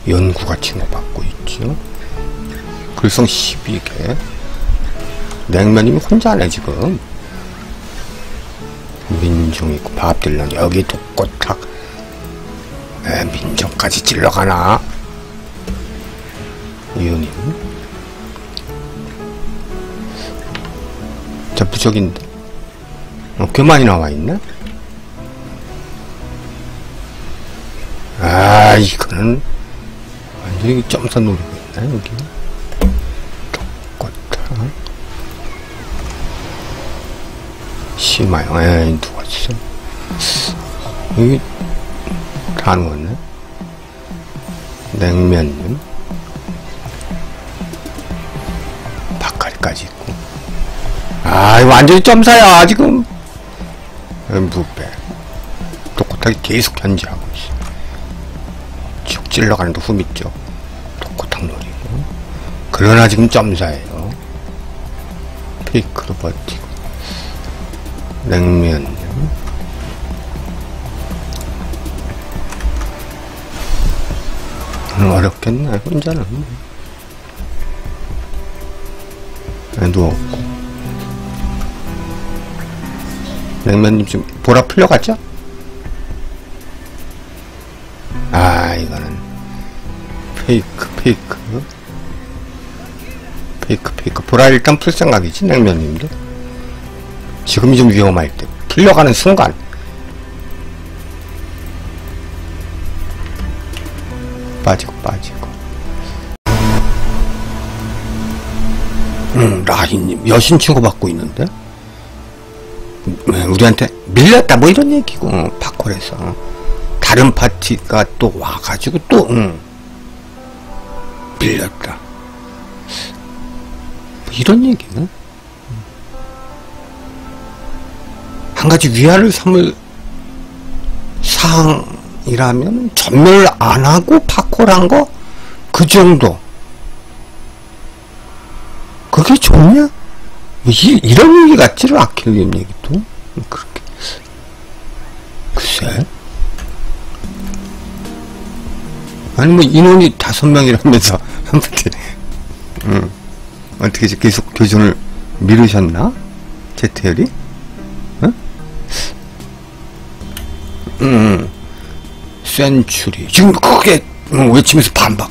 연구가 칭호받고 있죠. 글성 12개. 냉면님이 혼자네 지금. 민중 있고 밥딜런 여기 독고탁. 민중까지 찔러가나. 이윤님. 저 부적인데 꽤 많이 나와있네. 아 이거는 완전히 점사 노리고 있네. 여기 독고탁 심화요. 에이 누가 진짜 여기 다 넣었네. 냉면님 닭가리까지 있고. 아 이거 완전히 점사야 지금. 무배 독고탁이 계속 견제하고 있어. 쭉 찔러가는데 흠있죠. 독고탁 노리고. 그러나 지금 점사예요. 페이크로 버티고. 냉면 어렵겠네 혼자는. 누웠고. 냉면님 지금 보라 풀려갔죠? 아 이거는 페이크 보라 일단 풀 생각이지. 냉면님도 지금이 좀 위험할 때 풀려가는 순간 빠지고 라희님 여신 치고받고 있는데 우리한테 밀렸다 뭐 이런 얘기고. 팝콜에서 다른 파티가 또 와가지고 또 밀렸다 뭐 이런 얘기는. 한 가지 위안을 삼을 사항이라면 전멸 안 하고 팝콜한 거 그 정도. 그게 좋냐? 이런 얘기 같지를. 아킬님 얘기도 그렇게. 글쎄. 아니 뭐 인원이 5명이라면서 어떻게 계속 교전을 미루셨나? 제트열이? 센츄리 지금 크게 외치면서 반박.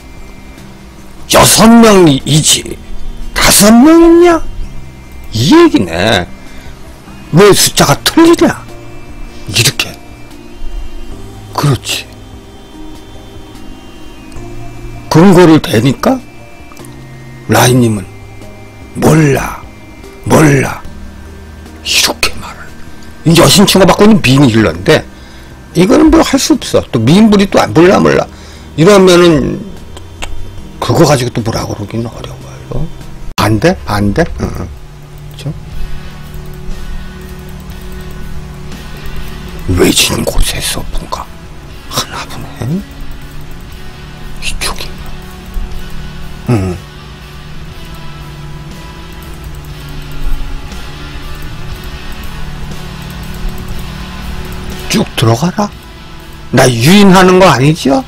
6명이지 5명이냐? 이 얘기네. 왜 숫자가 틀리냐? 이렇게. 그렇지. 근거를 대니까 라인님은 몰라 이렇게 말을. 이 여신충을 받고 있는 미인 힐러인데 이거는 뭐 할 수 없어. 또 미인분이 또 몰라 이러면은 그거 가지고 또 뭐라 그러기는 어려워요. 반대? 그렇죠? 외진 곳에서 뭔가 하나 보네. 이쪽이. 쭉 들어가라. 나 유인하는 거 아니죠?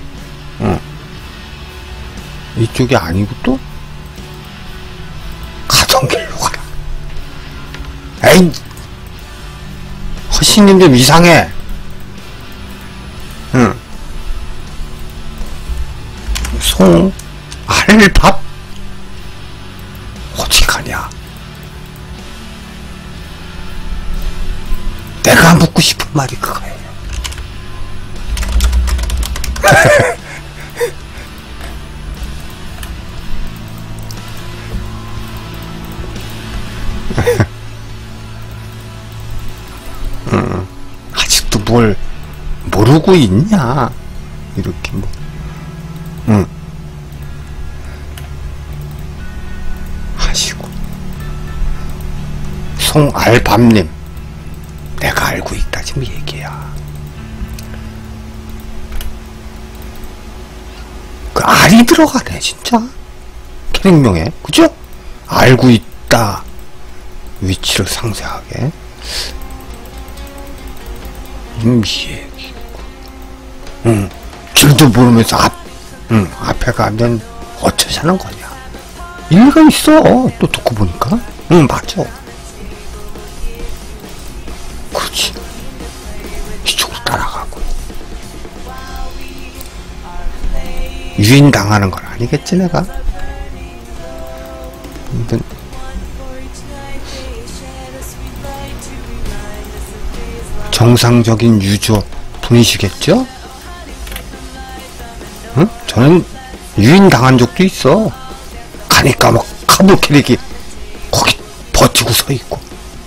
이쪽이 아니고 또 가던 길로 가라. 에이 허신님 좀 이상해. 송 알밥 어디 가냐. 내가 묻고 싶은 말이 그거예요. 아직도 뭘 모르고 있냐 이렇게 뭐. 하시고. 송알밤님 내가 알고 있다 지금 얘기야. 그 알이 들어가네 진짜 캐릭명에. 그죠? 알고 있다 위치를 상세하게. 이 얘기고. 길도 모르면서 앞 응, 앞에 가면 어쩌자는 거냐. 일리가 있어. 또 듣고 보니까. 응, 맞아. 그렇지. 이쪽으로 따라가고. 유인당하는 건 아니겠지, 내가? 정상적인 유저 분이시겠죠? 응? 저는 유인당한 적도 있어. 가니까 막 카불 캐릭이 거기 버티고 서 있고.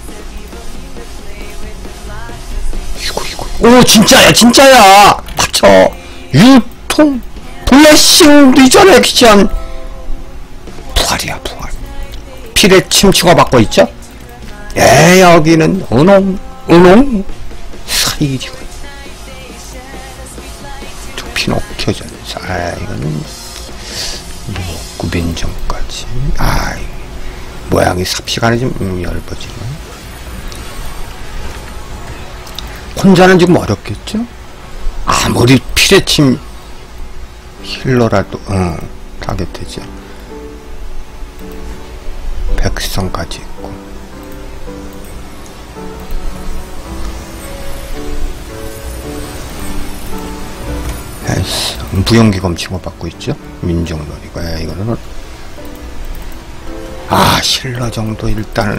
이거. 오, 진짜야, 진짜야! 맞죠? 유통, 블레싱 리전 액션. 부활이야, 부활. 필에 침추가 받고 있죠? 예, 여기는, 은홍. 사이리고. 저 피노키오 전사. 아, 이거는, 구빈정까지. 아, 모양이 삽시간에 좀, 얇아지네. 혼자는 지금 어렵겠죠? 아무리 피레침 힐러라도, 타겟되죠. 백성까지 있고. 무용기검 칭호받고 있죠? 민정놀이고. 이거는, 힐러 정도 일단은,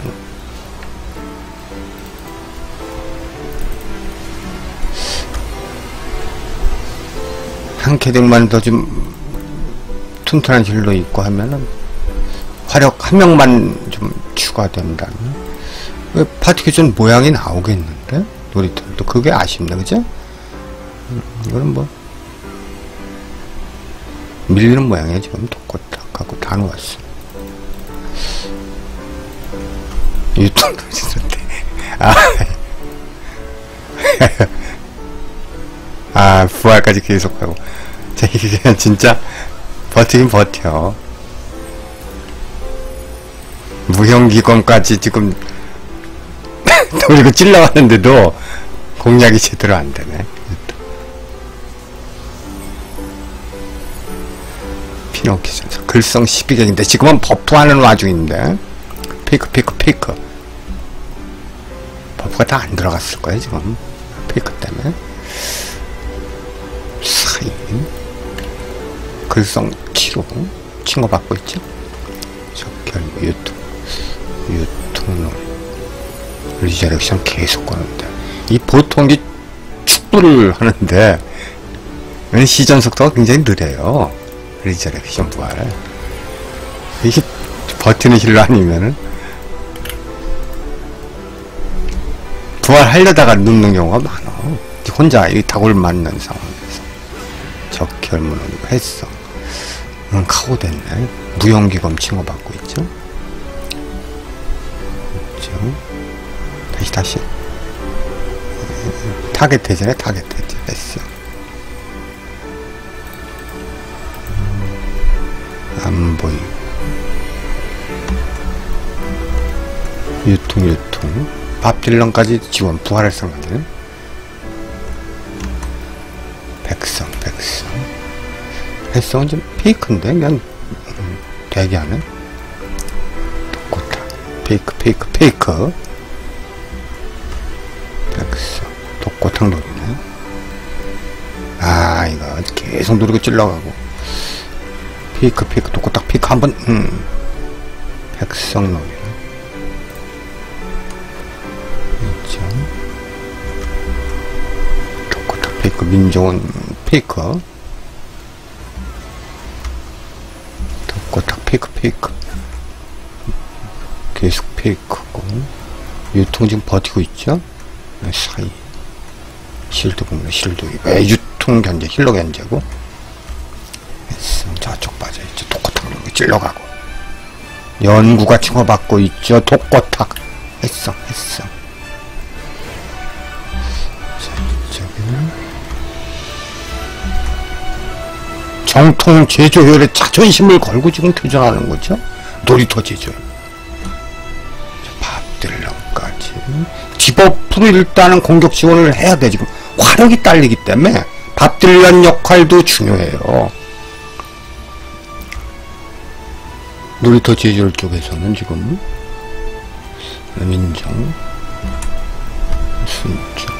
한 캐릭만 더 좀 튼튼한 힐러 있고 하면은 화력 한 명만 좀 추가된다면 파티큐션 모양이 나오겠는데 놀이터도 그게 아쉽네, 그죠? 이거는 뭐 밀리는 모양이야. 지금 독고탁하고 다 놓았어. 유튜브 부활까지 계속하고. 자, 이게 그냥 진짜 버티긴 버텨. 무형기검까지 지금 돌리고 찔러가는데도 공략이 제대로 안 되네. 피노키 전사 글성 12격인데 지금은 버프하는 와중인데 페이크 버프가 다 안 들어갔을 거예요 지금. 페이크 때문에. 사인 글성 7호 칭호받고 있죠. 적결 유통놀 리저렉션 계속 거는데 이 보통 이 축구를 하는데 시전 속도가 굉장히 느려요. 리저렉션 부활. 이게 버티는 힐러 아니면은 부활하려다가 눕는 경우가 많아. 혼자 이 다골 맞는 상황에서. 적혈문을 했어. 카고 됐네. 무용기검 칭호받고 있죠. 그렇죠. 다시 타겟 대전에 타겟 대전 했어. 안 보이고 유통 밥딜런까지 지원 부활할 생각이네. 백성 백성은 좀 페이크인데 그냥 대기하는 독고타 페이크 백성 독고탕 노리네. 이거 계속 누르고 찔러가고 페이크 독고탕 페이크 한번 백성 노리네. 그렇죠. 독고탕 페이크 민족은 페이크 독고탕 페이크 계속 페이크고 유통 지금 버티고 있죠. 사이 실드 보면 실드 유통 견제 힐러 견제고 저쪽 빠져있죠. 독고탁 찔러가고 연구가 칭호받고 있죠. 독고탁 했어 저기는 정통 제조열의 자존심을 걸고 지금 도전하는 거죠. 놀이터 제조열 밥들러까지 디버프로 일단은 공격 지원을 해야 돼. 지금 화력이 딸리기 때문에 밥들런 역할도 중요해요. 놀이터 제주를 쪽에서는 지금 민정, 순정,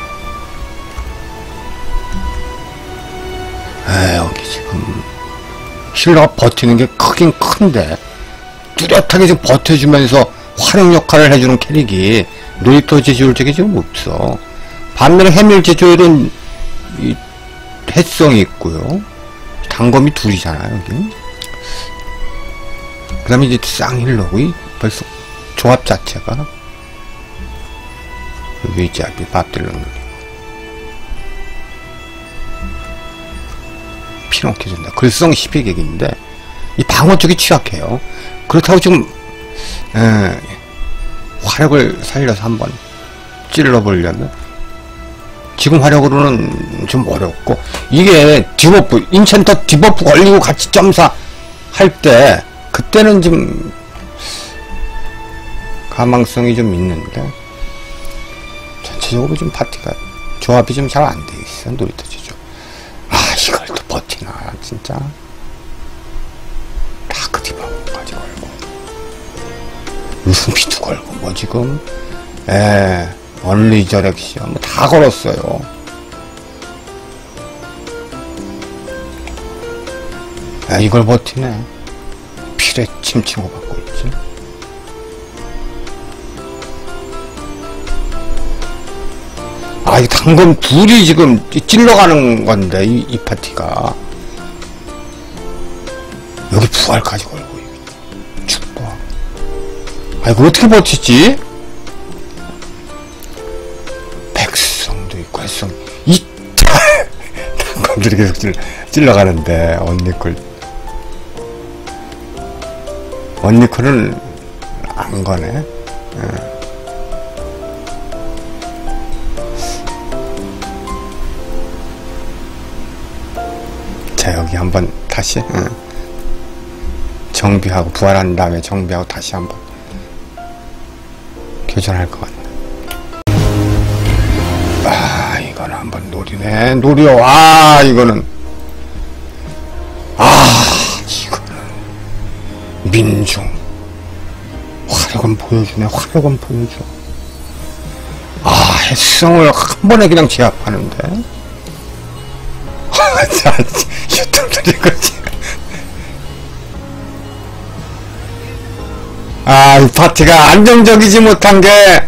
여기 지금 힐러가 버티는 게 크긴 큰데 뚜렷하게 지금 버텨주면서 활용 역할을 해주는 캐릭이 놀이터 제주를 쪽에 지금 없어. 반면에 해밀 제주에는 이 해성이 있고요. 단검이 둘이잖아요, 여기. 그 다음에 이제 쌍힐러고, 벌써 조합 자체가. 여기 이제 앞에 밥딜러 놀리고. 피노키오 준다. 글성 12객인데, 이 방어 쪽이 취약해요. 그렇다고 지금, 화력을 살려서 한번 찔러보려면, 지금 화력으로는 좀 어렵고, 이게 디버프, 인챈터 디버프 걸리고 같이 점사 할 때, 그때는 좀 가망성이 좀 있는데, 전체적으로 좀 파티가 조합이 좀 잘 안 돼 있어. 놀이터 제주. 이걸 또 버티나 진짜. 다크 디버프까지 걸고 루미도 걸고 뭐 지금 언리저렉션 뭐 다 걸었어요. 이걸 버티네. 필에 침치고 받고 있지. 이 당근 둘이 지금 찔러가는 건데, 이 파티가. 여기 부활까지 걸고, 축복. 이거 어떻게 버티지? 백성도 있고, 해성. 당근들이 계속 찔러가는데, 언니콜은 안 거네. 자, 여기 한번 다시 정비하고 부활한 다음에 정비하고 다시 한번 교전할 것 같네. 이거는 한번 노리네. 노려. 이거는 민중 화력은 보여주네. 화력은 보여줘. 해성을 한 번에 그냥 제압하는데. 자, 유튜브들이 거지. 이 파티가 안정적이지 못한 게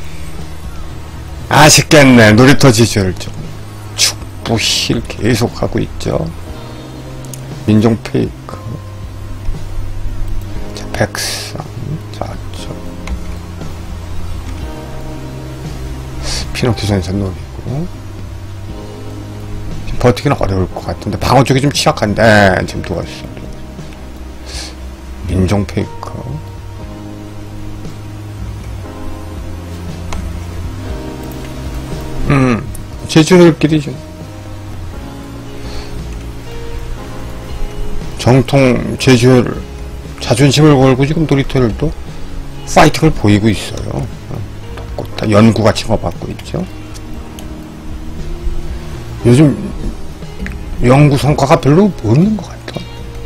아쉽겠네. 놀이터 지주를 좀 축구 힐 계속 하고 있죠. 민종 페이크. 자, 백성. 자쪽. 피노키오 전선 노리고. 버티기는 어려울 것 같은데 방어 쪽이 좀 취약한데 지금 누웠어. 민종 페이커. 제주들끼리 좀 정통 제주를 자존심을 걸고 지금 놀이터를 또 파이팅을 보이고 있어요. 연구가 칭호받고 있죠. 요즘 연구 성과가 별로 없는 것 같아.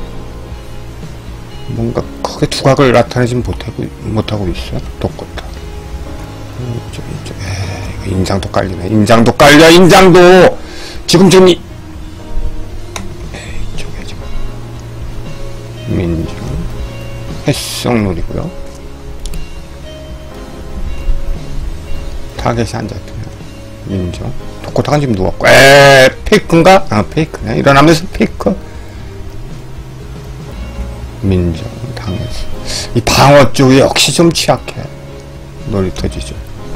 뭔가 크게 두각을 나타내지 못하고 있어. 똑같다. 이쪽. 이거 인장도 깔리네. 인장도 깔려. 인장도 지금 이쪽에 지금 민중 해성놀이고요. 타겟이 안 잡히네. 민중. 도코타가 지금 누웠고, 페이크인가? 페이크네. 일어나면서 페이크. 민정, 당했어. 이 방어 쪽이 역시 좀 취약해. 놀이터 지주.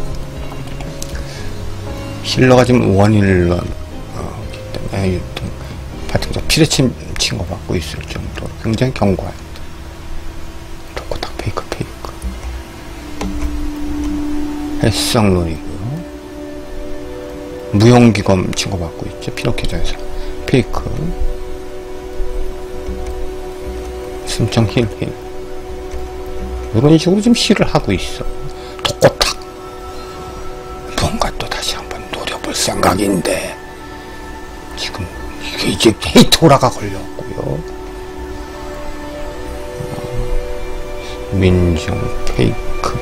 힐러가 지금 원힐러, 때문에 유통, 파트가 피레침 친거 받고 있을 정도로 굉장히 견고한. 도코타 페이크. 해성놀이고. 무용기검 친구받고 있죠. 피노키오 전선 페이크. 순정 힐 이런 식으로 좀 힐을 하고 있어. 독고탁 뭔가 또 다시 한번 노려볼 생각인데 지금 이게 이제 헤이토라가 걸렸고요. 민정, 페이크.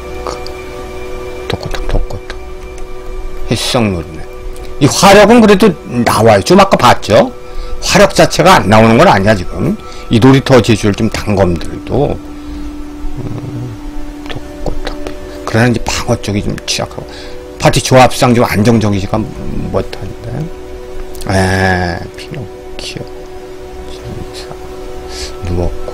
똑같아. 햇성 노리네. 이 화력은 그래도 나와요. 좀 아까 봤죠? 화력 자체가 안 나오는 건 아니야, 지금. 이 놀이터 제주를 좀 단검들도. 똑같아. 그러나 이제 방어 쪽이 좀 취약하고. 파티 조합상 좀 안정적이지가 못한데. 피노키오. 누웠고.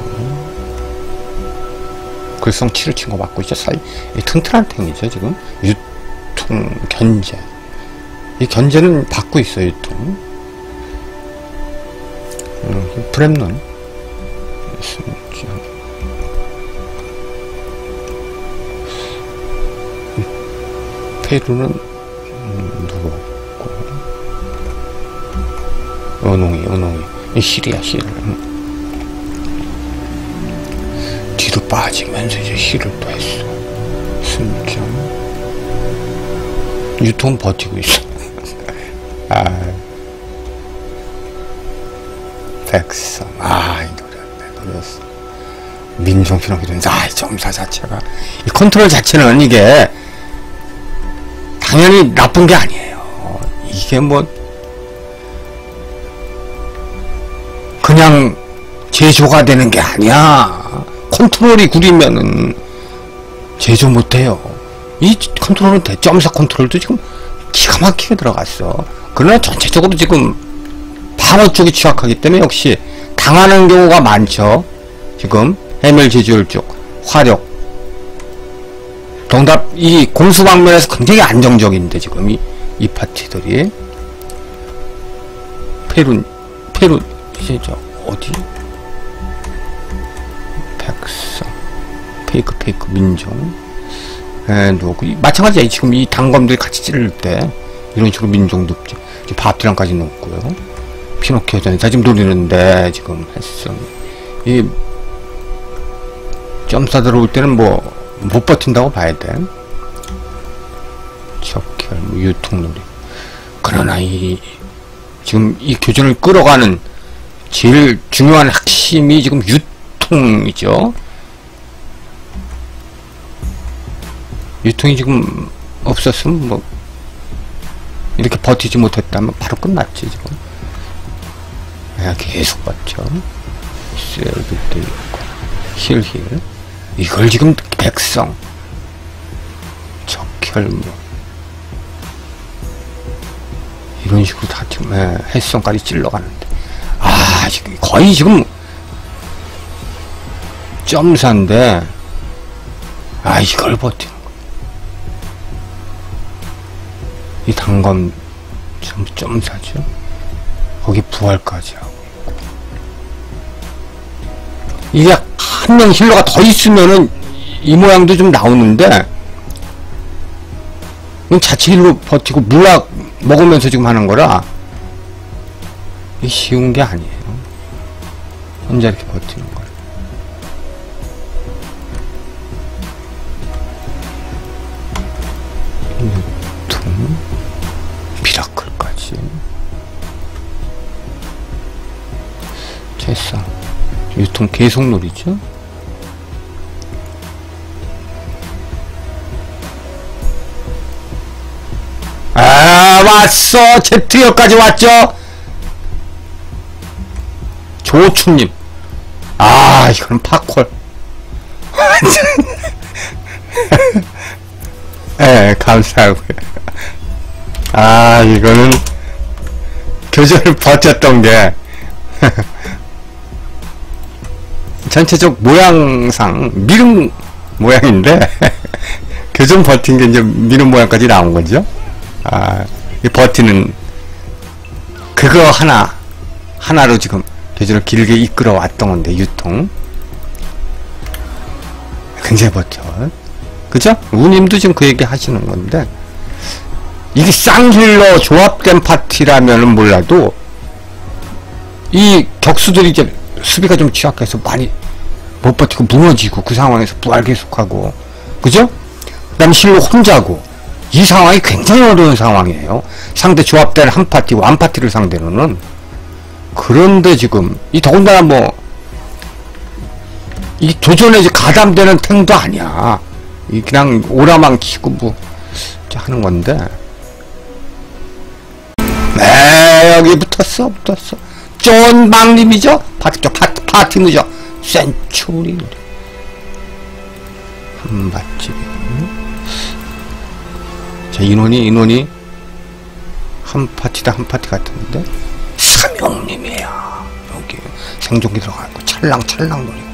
글성 7을 친 거 맞고 있죠. 튼튼한 탱이죠, 지금. 유통, 견제. 이 견제는 받고 있어요, 유통. 브렘넌. 페루는 누웠고. 은홍이. 이 힐이야, 힐. 뒤로 빠지면서 이제 힐을 또 했어. 순정. 유통 버티고 있어. 백성. 이 노래였어. 민정피노 이런, 점사 자체가. 이 컨트롤 자체는 이게, 당연히 나쁜 게 아니에요. 이게 뭐, 그냥 제조가 되는 게 아니야. 컨트롤이 구리면은 제조 못해요. 이 컨트롤은 점사 컨트롤도 지금 기가 막히게 들어갔어. 그러나 전체적으로 지금 방어 쪽이 취약하기 때문에 역시 당하는 경우가 많죠. 지금 해멸 제주율 쪽 화력 정답 이 공수 방면에서 굉장히 안정적인데 지금 이 파티들이 페루 이제 저 어디 백성 페이크 민정 누구 마찬가지야. 지금 이 단검들이 같이 찌를 때 이런 식으로 민정도 밥티랑까지 넣고요. 피노키오 전에 자 지금 노리는데 지금 했어. 이 점사 들어올 때는 뭐 못 버틴다고 봐야 돼. 적혈 유통놀이. 그러나 지금 이 교전을 끌어가는 제일 중요한 핵심이 지금 유통이죠. 유통이 지금 없었으면 뭐 이렇게 버티지 못했다면 바로 끝났지 지금. 계속 버텨. 셀비도 있고 힐 이걸 지금 백성 적혈 이런 식으로 다 지금 해성까지 찔러가는데 지금 거의 지금 점사인데 이걸 버티는 거야. 이 단검 점사죠. 거기 부활까지 하고 있고. 이게 한 명 힐러가 더 있으면은 이 모양도 좀 나오는데 자체 힐로 버티고 물약 먹으면서 지금 하는 거라 이게 쉬운 게 아니에요. 혼자 이렇게 버티는 거예요. 유통 미라클까지 됐어. 유통 계속 놀이죠. 왔어. 제트역까지 왔죠. 조충님. 이거는 팝콜. 감사하고요. 이거는 교전을 버텼던 게 전체적 모양상 미륵 모양인데 교전 버틴 게 이제 미륵 모양까지 나온 거죠. 이 버티는 그거 하나로 지금 교전을 길게 이끌어 왔던 건데 유통 굉장히 버텨. 그죠? 우님도 지금 그 얘기 하시는 건데 이게 쌍힐러 조합된 파티라면은 몰라도 이 격수들이 이제 수비가 좀 취약해서 많이 못 버티고 무너지고 그 상황에서 부활 계속하고 그죠? 그 다음에 힐러 혼자고 이 상황이 굉장히 어려운 상황이에요. 상대 조합된 한 파티, 완 파티를 상대로는. 그런데 지금, 더군다나 이 도전에 가담되는 탱도 아니야. 이 그냥 오라만 키고 뭐 하는 건데. 네, 여기 붙었어. 존 박님이죠? 파티무죠? 센츄리 한밭집. 자, 인원이 한 파티 같은데 삼형님이야. 여기 생존기 들어가는 거 찰랑찰랑 노리고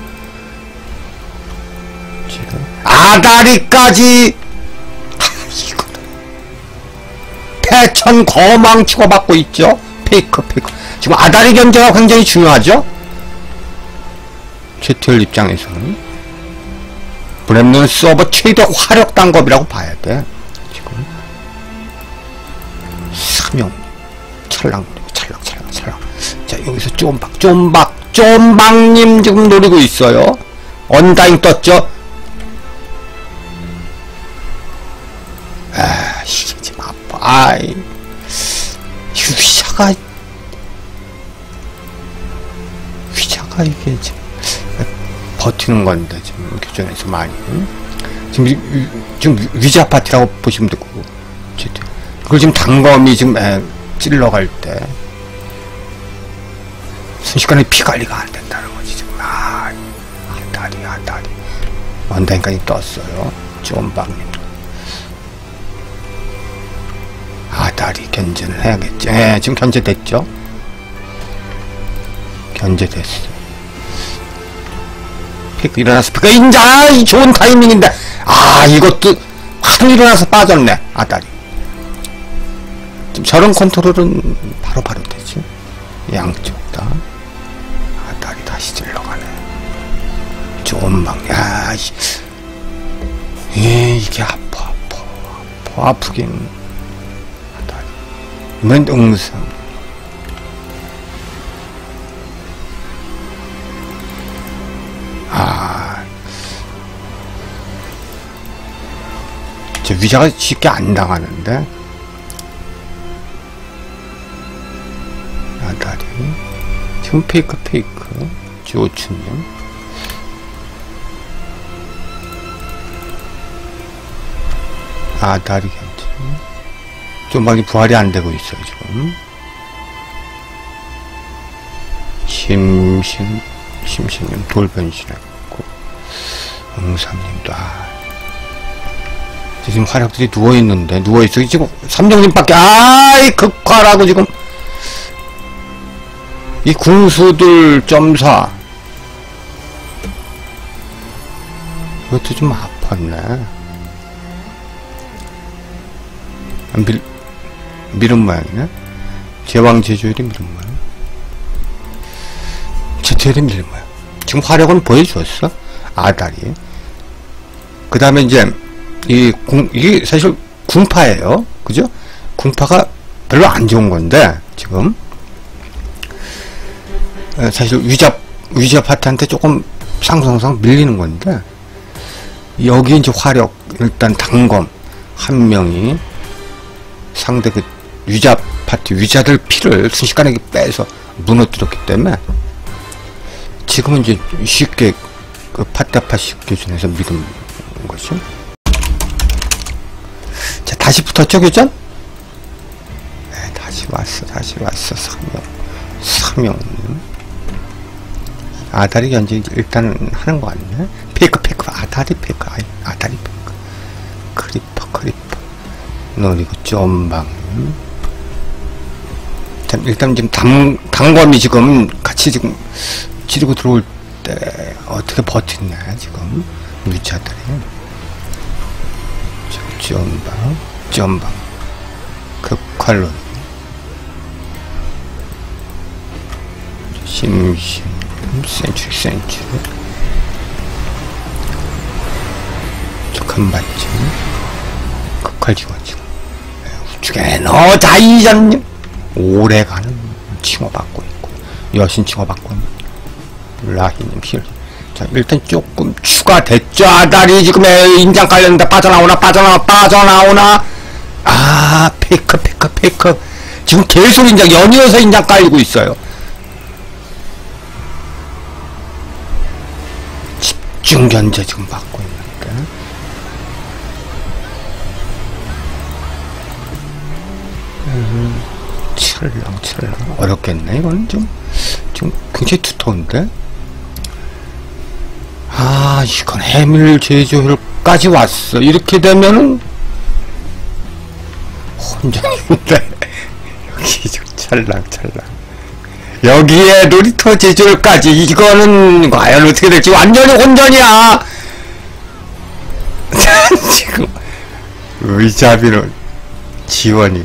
지금 아다리까지 이거는 패천 거망 치고받고 있죠. 페이크 지금 아다리 견제가 굉장히 중요하죠. GTL 입장에서는 브렘는 서버 최대 화력 단겁이라고 봐야 돼. 지금 삼형 찰랑. 자, 여기서 쫌박님 지금 노리고 있어요. 언다잉 떴죠. 아, 이게 지금 아파. 아이, 위자가 이게 지금 버티는 건데 지금 교전에서 많이 지금 위자 파티라고 보시면 되고, 그걸 지금 단검이 지금 찔러갈 때 순식간에 피 관리가 안 된다는 거지 지금. 아다리 원단까지 떴어요. 쫌박님 아다리 견제를 해야겠죠. 지금 견제됐죠. 피크 일어나서 피크 인자. 이 좋은 타이밍인데 이것도 확 일어나서 빠졌네. 아다리 좀 저런 컨트롤은 바로 되지. 양쪽 다 아다리 다시 질러가네. 쫌박. 이게 아프긴. 아다리 이번 응상 저 위자가 쉽게 안 당하는데. 아다리 지금 페이크 주오춘님 아다리 견제 좀 많이 부활이 안 되고 있어요 지금. 심신님 돌변신했고, 응삼님도 지금 화력들이 누워있는데, 누워있어. 지금 삼정님밖에, 극화라고 지금. 이 궁수들 점사. 이것도 좀 아팠네. 밀은 모양이네. 제왕 제주일이 밀은 모양. 제텔이 밀은 모양. 지금 화력은 보여주었어. 아다리. 그 다음에 이제, 이게 사실 궁파예요. 그죠? 궁파가 별로 안 좋은 건데, 지금. 사실 위자 파트한테 조금 상상상 밀리는 건데, 여기 이제 화력, 일단 단검 한 명이 상대 그 위자 파티, 위자들 피를 순식간에 빼서 무너뜨렸기 때문에, 지금은 이제 쉽게 그 파티아파식 교전에서 밀은 거죠. 자, 다시 붙었죠, 교전? 네, 다시 왔어. 삼형. 아다리 견제 일단은 하는 거 같네. 페이크, 아다리 페이크. 크리퍼. 노리고 쫌박. 일단 지금 단검이 지금 같이 지금 지르고 들어올 때 어떻게 버티냐 지금 위자들이. 쫌박. 극활로. 센츄리. 적한반지. 극활 지원지. 우측에 자이전님. 오래가는 칭호받고 있고, 여신 칭호받고 있는 라히님 힐. 자, 일단 조금 추가됐죠. 아다리 지금 인장 깔렸는데 빠져나오나. 페이크. 지금 계속 인장, 연이어서 인장 깔리고 있어요. 집중 견제 지금 받고 있는데. 찰랑찰랑 어렵겠네. 이건 좀 굉장히 두터운데. 아, 이건 해밀 제조율까지 왔어. 이렇게 되면은 혼전인데 여기 좀 찰랑찰랑. 여기에 놀이터 제조율까지. 이거는 과연 어떻게 될지. 완전히 혼전이야. 지금 의자비는 지원이고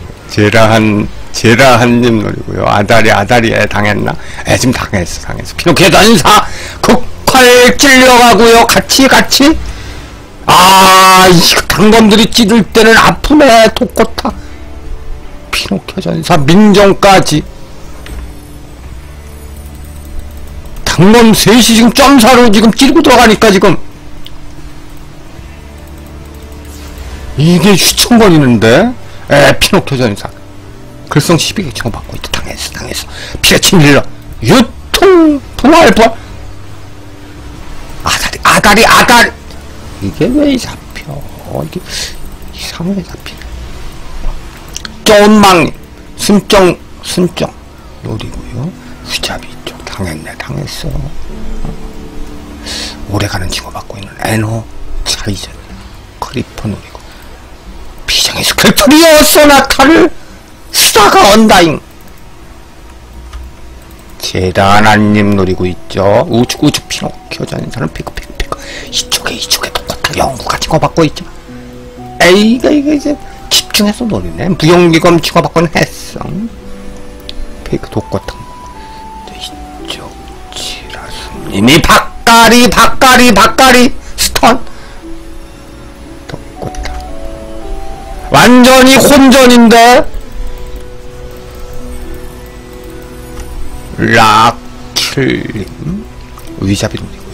제라한님 노리고요. 아다리에 당했나? 지금 당했어. 피노키오 전사 극활 찔려가고요. 같이 아, 이거 당검들이 찌를 때는 아프네. 독고타 피노키오 전사 민정까지 당검 셋이 지금 점사로 지금 찌르고 들어가니까 지금 이게 휘청거리는데. 피노키오 전사 글성 12개 청받고 있다. 당했어. 피가 침밀러 유통 부활 아다리 이게 왜 잡혀. 이게 이상하게 잡히네. 쫀망 순정 노리고요. 휘잡이 쪽 당했어. 오래가는 징후 받고 있는 에노 차이전 크리퍼 노리고 비장의 스켈토리오 소나타를 수다가 언다잉 제라나님 노리고 있죠. 우측 피노키오 전사는 피크 이쪽에 똑같은 연구가 찍어받고 있죠. 이거 이제 집중해서 노리네. 무용기검 찍어받고는 했어. 피크 독고탕 이쪽 지라스님이 박가리 스턴 독고탕 완전히 혼전인데. 락킬님 위자비 노리고요.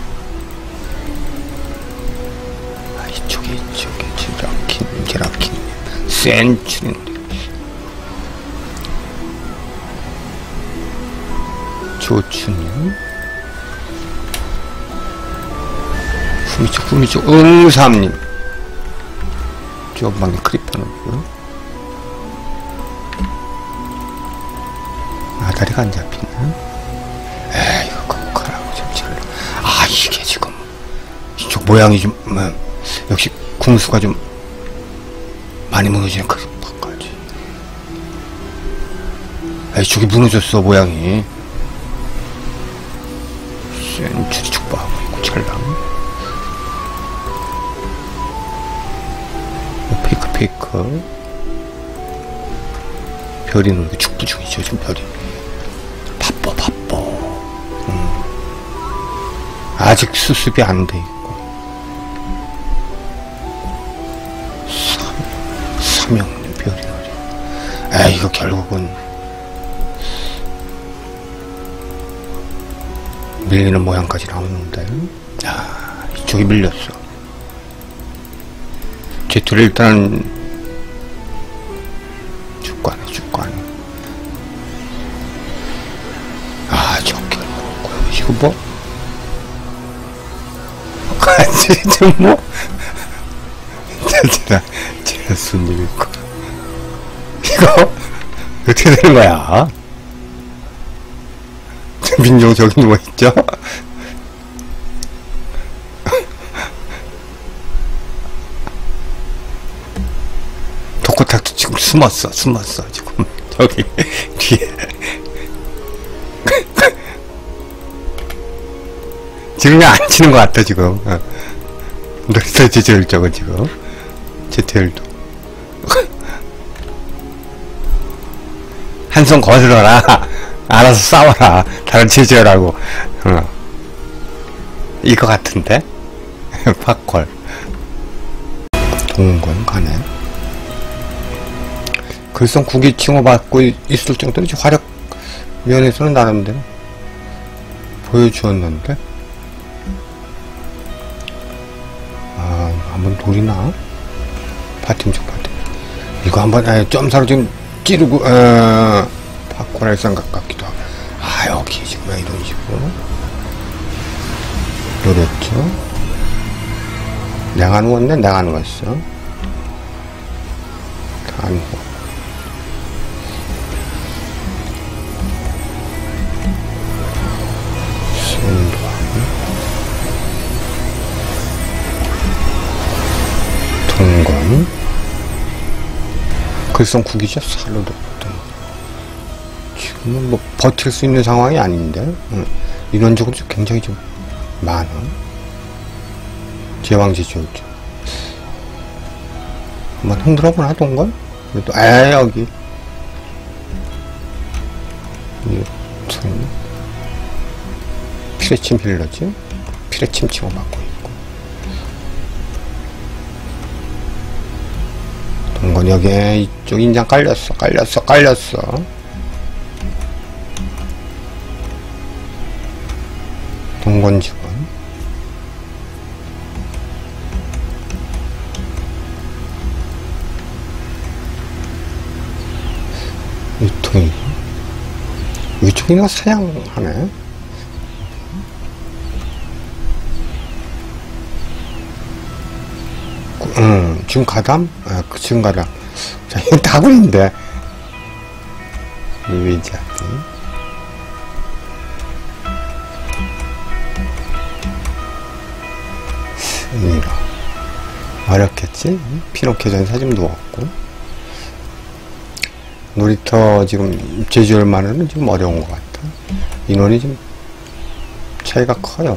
이쪽에 제라킨 센츄리 노리고 조추님 후미쪽 응삼님 조방의 크리퍼 노리고요. 아다리가 안 잡히네. 이거 극하라고 좀 잘. 이게 지금 이쪽 모양이 좀 역시 궁수가 좀 많이 무너지는 크리퍼까지. 이쪽이 무너졌어 모양이. 센츄리 축구하고 있고 찰랑. 페이크 별이 놀고 축구 중이죠 지금. 별이 바빠. 아직 수습이 안 돼 있고. 삼형님 별이 놀이. 이거 결국은 밀리는 모양까지 나오는데. 이쪽이 밀렸어. 제트를 일단 죽고 안 해. 저기 이거 뭐 지금 뭐 제가 손님 있고 이거 어떻게 되는 거야? 민종 저기 누워있죠? 독고탁도 지금 숨었어 지금 저기 뒤에. 지금 그냥 안 치는 것 같아 지금. 놀이터 제조율 저거 지금 제트율도 한 손 거슬러라. 알아서 싸워라. 다른 제조율하고. 이거 같은데. 팝콜 동건 가네. 글성 국이 칭호받고 있을 정도로 화력 면에서는 나름대로 보여주었는데. 한번 노리나? 파팀 이거 한번 점사로 지금 찌르고 팝콘 할 생각 같기도 하고. 여기 지금 왜 이런 식으로 노렸죠. 내가 누웠네, 내가 누웠어. 다 누워. 동건. 글썽 국이죠. 살로 높던. 지금은 뭐 버틸 수 있는 상황이 아닌데. 인원적으로 굉장히 좀 많아. 제왕제주죠. 한번 흔들어보나 동건? 그래도 여기 피레침 힐러지? 피레침 치고받고 있고. 동건 여기에 이쪽 인장 깔렸어. 동건 직원. 위통이가 사냥하네. 지금 가담? 지금 가담. 자, 이거 다굴인데. 위자비. 이거. 어렵겠지? 피노키오 전사 좀 누웠고. 놀이터 지금 제주얼마는 좀 어려운 것 같아. 인원이 좀 차이가 커요.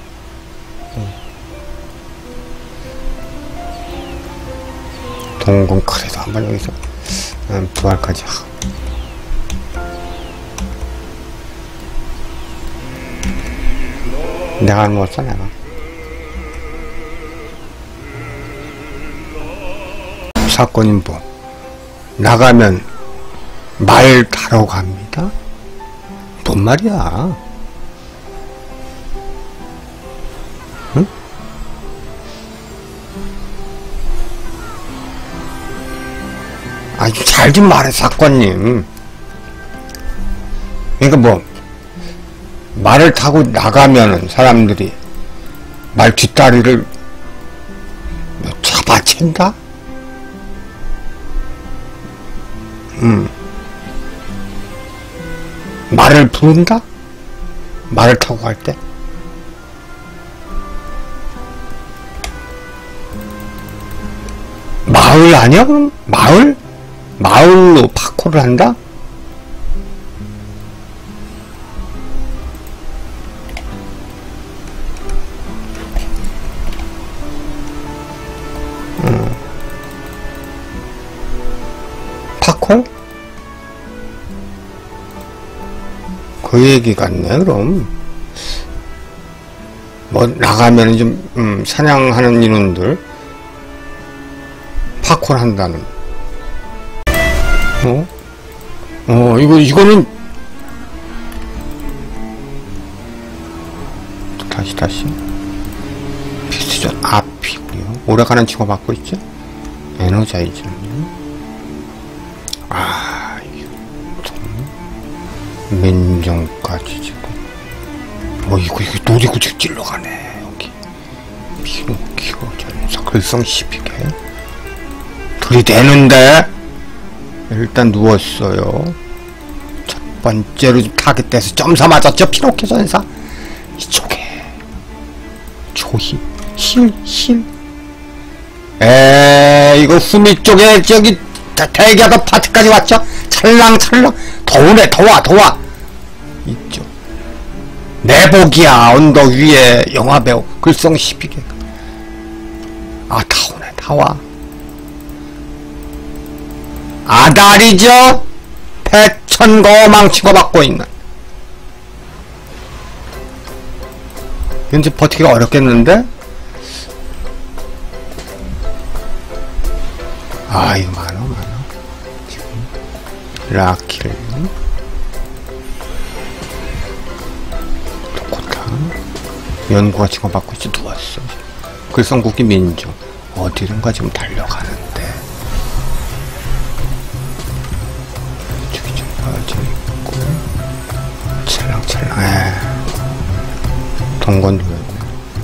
동공 그래도 한번 여기서 부활까지 하고. 내가 안 먹었어 내가. 사건인보 나가면 말 타러 갑니다? 뭔 말이야? 응? 아니, 잘 좀 말해, 사건님. 그러니까 뭐, 말을 타고 나가면은 사람들이 말 뒷다리를 잡아챈다? 말을 부른다? 말을 타고 갈 때? 마을 아니야? 그럼? 마을? 마을로 파코를 한다? 파콜? 그 얘기 같네, 그럼. 뭐, 나가면 좀, 사냥하는 인원들, 파콜 한다는. 이거는, 다시. 피스전 앞이고요. 오래가는 친구 받고 있죠? 에너자이저. 맨정까지 지금. 이거 놀이구직 찔러가네, 여기. 피노키오 전사, 글썽 12개. 들이대는데? 일단 누웠어요. 첫 번째로 좀 타겟돼서 점사 맞았죠, 피노키오 전사. 이쪽에. 조희, 힐. 이거 후미 쪽에, 저기, 대기하던 파트까지 왔죠? 찰랑. 더우네, 더워. 이쪽. 내복이야, 언덕 위에 영화배우. 글썽 12개. 다 와. 아다리죠? 패천거망 치고받고 있는. 이제 버티기가 어렵겠는데? 이거 많아. 지금. 라킬. 도코타. 연구가 치고받고 있지, 누웠어. 글썽국기 민족. 어디론가 지금 달려가는데. 저기 좀 빠져 있고. 찰랑찰랑. 동건 누웠네.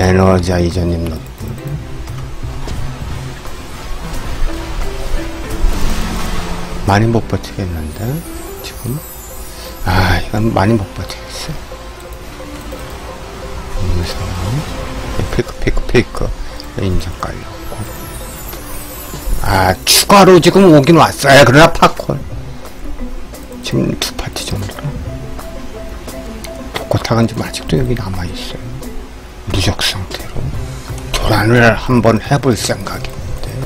에너자이저님 노트. 많이 못 버티겠는데 지금. 아, 이건 많이 못 버티겠어. 페이크 인정 깔렸고. 아, 추가로 지금 오긴 왔어요. 그러나 팝콘 지금 2파티 정도. 독고타가 지금 아직도 여기 남아있어요. 무적 상태로 교란을 한번 해볼 생각입니다.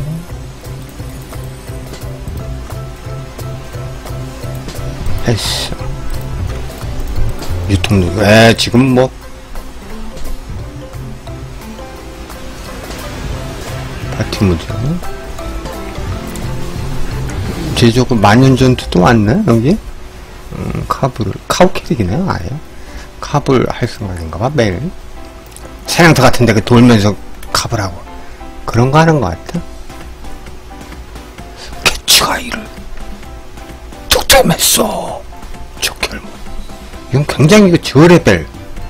했어. 유통도, 지금 뭐, 파티무죠. 제조그 만년전투도 왔네, 여기? 카우 캐릭이네, 아예. 카불 할 생각인가봐, 매일. 사냥터 같은데 그 돌면서 카불하고. 그런 거 하는 거 같아. 캐치가이를 득템했어. 적혈모. 이건 굉장히 그 저레벨,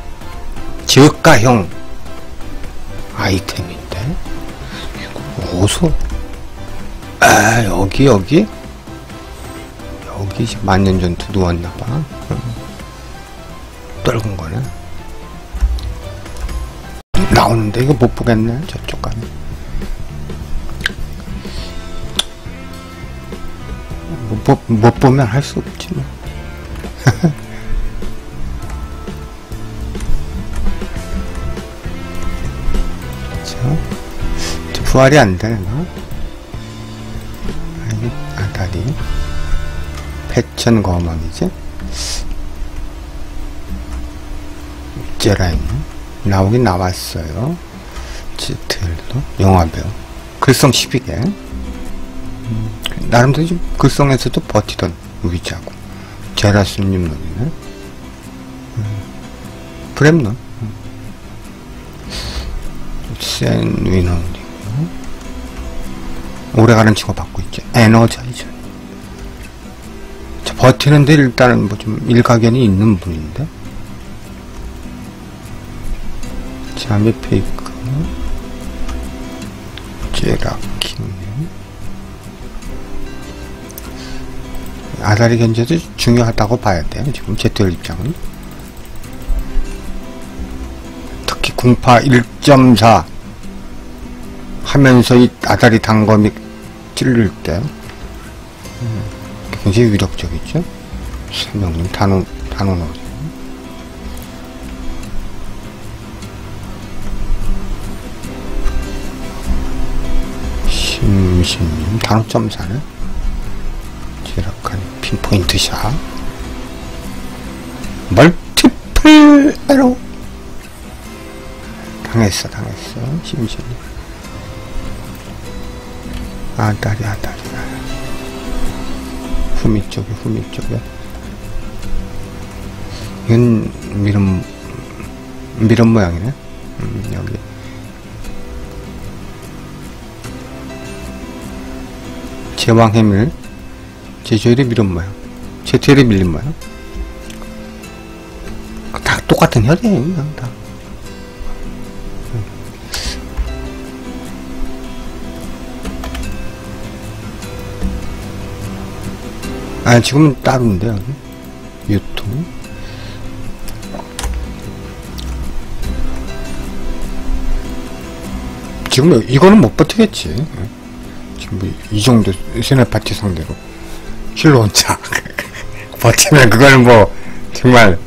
저가형 아이템인데. 이거 어디서? 아, 여기 지금 만년전투 누웠나봐. 떨군 거네. 나오는데 이거 못 보겠네. 저쪽 가면. 못 보면 할 수 없지 뭐. 저 부활이 안 되나? 아니, 아다리. 패천 거망이지? 제라임 나오긴 나왔어요. 지틀도 영화배우 글성 12개. 나름대로 좀 글성에서도 버티던 위자고. 제라스님 놈이네. 브렘넌 센 위너리고 오래가는 친구 받고 있죠. 에너자이저. 버티는데 일단은 뭐 좀 일가견이 있는 분인데. 자미 페이크 제라킹. 아다리 견제도 중요하다고 봐야 돼요. 지금 제트열 입장은. 특히 궁파 1.4 하면서 이 아다리 단검이 찔릴 때 굉장히 위력적이죠. 세명님 단원어죠. 심심님 단호.4네. 제라칸 핀포인트 샷. 멀티플 에러. 당했어. 심심님. 아다리. 후미 쪽에. 이건 미름 모양이네. 여기. 제왕해밀. 제조일의 미름 모양. 제트엘의 밀림 모양. 다 똑같은 혈이에요, 그냥 다. 아, 지금은 따로인데, 여기. 유통. 지금, 이거는 못 버티겠지. 지금 뭐, 이 정도, 세네파티 상대로. 힐러 혼자. 버티면, 그거는 뭐, 정말,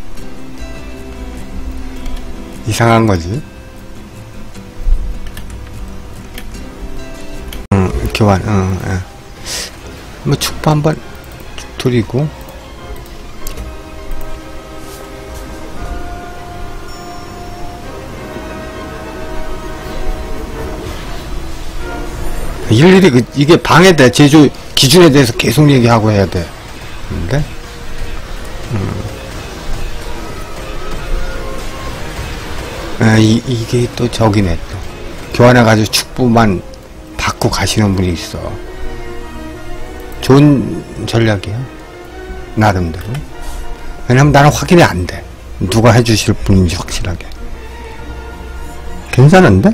이상한 거지. 교환, 뭐, 축구 한번 드리고. 일일이 이게 방해돼. 제조 기준에 대해서 계속 얘기하고 해야 돼. 근데 이게 또 저기네. 또 교환해가지고 축구만 받고 가시는 분이 있어. 좋은 전략이야, 나름대로. 왜냐면 나는 확인이 안 돼. 누가 해주실 분인지 확실하게. 괜찮은데?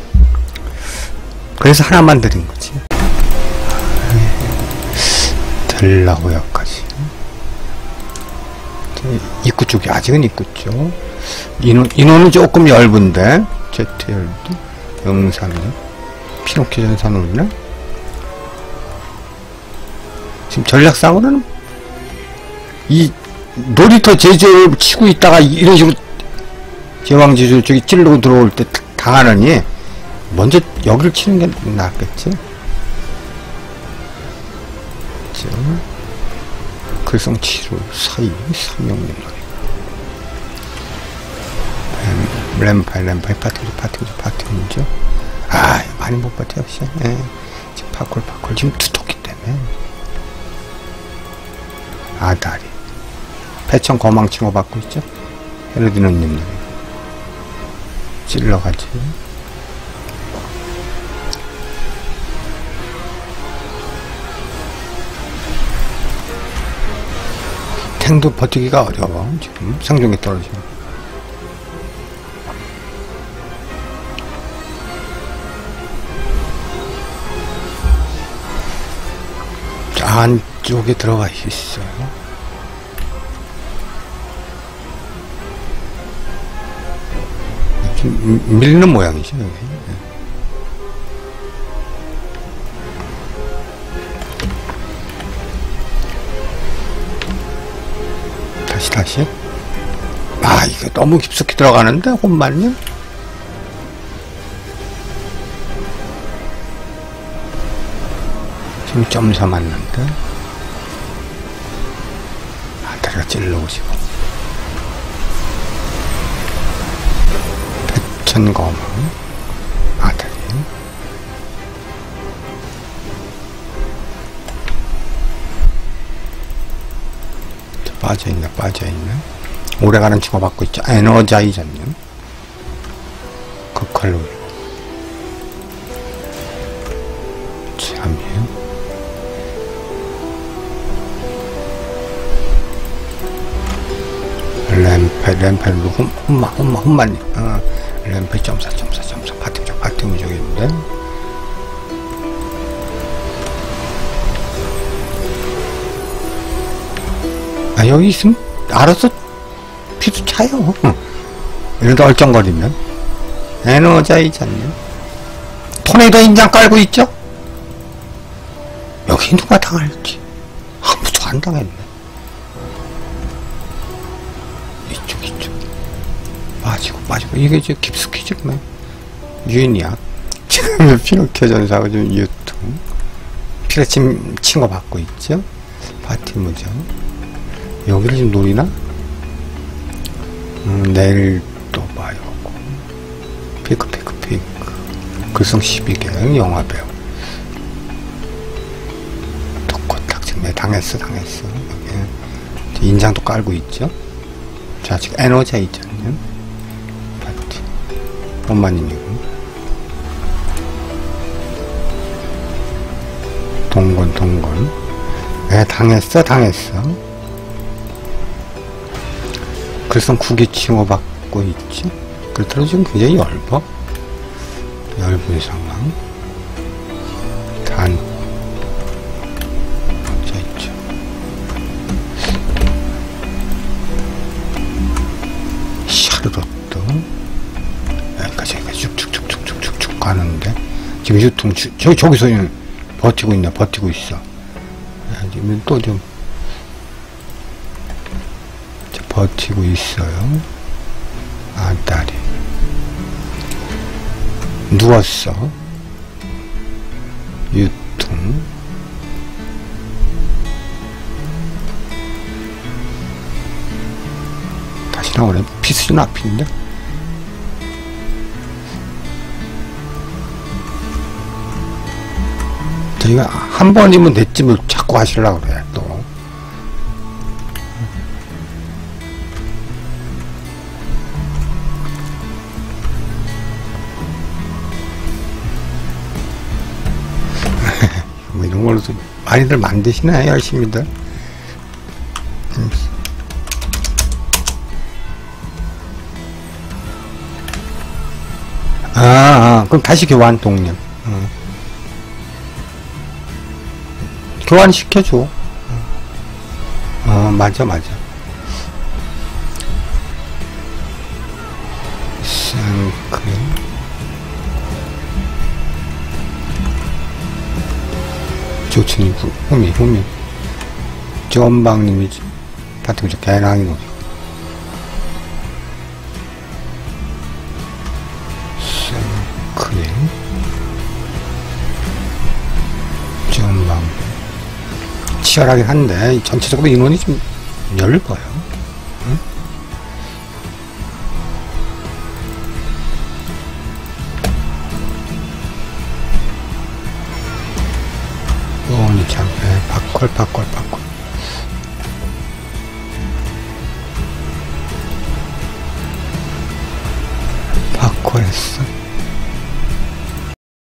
그래서 하나만 드린 거지. 델라호야까지. 입구 쪽이 아직은 입구 쪽. 인원은 조금 얇은데. ZL도 영상이 피노키오 전사는 지금 전략상으로는 이 놀이터 제조를 치고 있다가 이런 식으로 제왕제조 쪽이 찔르고 들어올 때 당하느니 먼저 여기를 치는 게 낫겠지. 글성 7호 사이 삼용님 노래 램파이 파티죠. 아 많이 못 버텨. 예. 지금 파콜 지금 투토끼 때문에 아다리 패천 거망칭호 받고 있죠. 헤르디노님 노래 찔러가지. 탱도 버티기가 어려워. 지금 생존기 떨어지고. 안쪽에 들어가 있어요. 좀 밀리는 모양이죠, 여기. 다시. 아, 이거 너무 깊숙이 들어가는데, 혼만요? 지금 점사 맞는데? 아, 다리가 찔러오시고. 백천거망. 아다리. 빠져있네. 오래가는 칭호 받고 있죠. 에너자이저님. 극활로. 참이에요. 램펠로 홈만님. 램펠 점사. 파티무 저기 있는데. 아, 여기 있으면 알아서 피도 차요. 이러다 얼쩡거리면. 에너자이저님. 토네이도 인장 깔고 있죠? 여기 누가 당할지. 아무도 안 당했네. 이쪽. 빠지고. 이게 이제 깊숙이 지금 유인이야. 지금 피노키오 전사가 좀 유통. 피가 지금 친 거 받고 있죠? 파티무죠. 여기를 좀 노리나? 내일 또 봐요. 피크. 글성 12개 영화배우. 독고딱 지금 당했어. 여기 인장도 깔고 있죠? 자, 지금 에너자이저님. 파티. 엄마님이고. 동건. 네, 당했어. 글성 9개 칭호 받고 있지. 그렇더라도 지금 굉장히 얇은 상황. 자, 있죠. 샤르로또. 여기까지 쭉쭉 가는데. 지금 유통, 저기서 버티고 있어. 지금 또 좀 버티고 있어요. 아다리 누웠어. 유통. 다시 나오네. 피스준 앞인데. 저희가 한 번이면 됐지 뭘 자꾸 하시려고 그래 또. 뭐 이런 걸로도 많이들 만드시네 열심히들. 그럼 다시 교환 독립. 교환 시켜줘. 맞아. 생크. 조친구, 후미. 전방님이지. 파트 그저 개랑이 노지. 생크림. 전방. 치열하긴 한데, 전체적으로 인원이 좀 얇아요. 응? 참, 바콜. 바콜했어.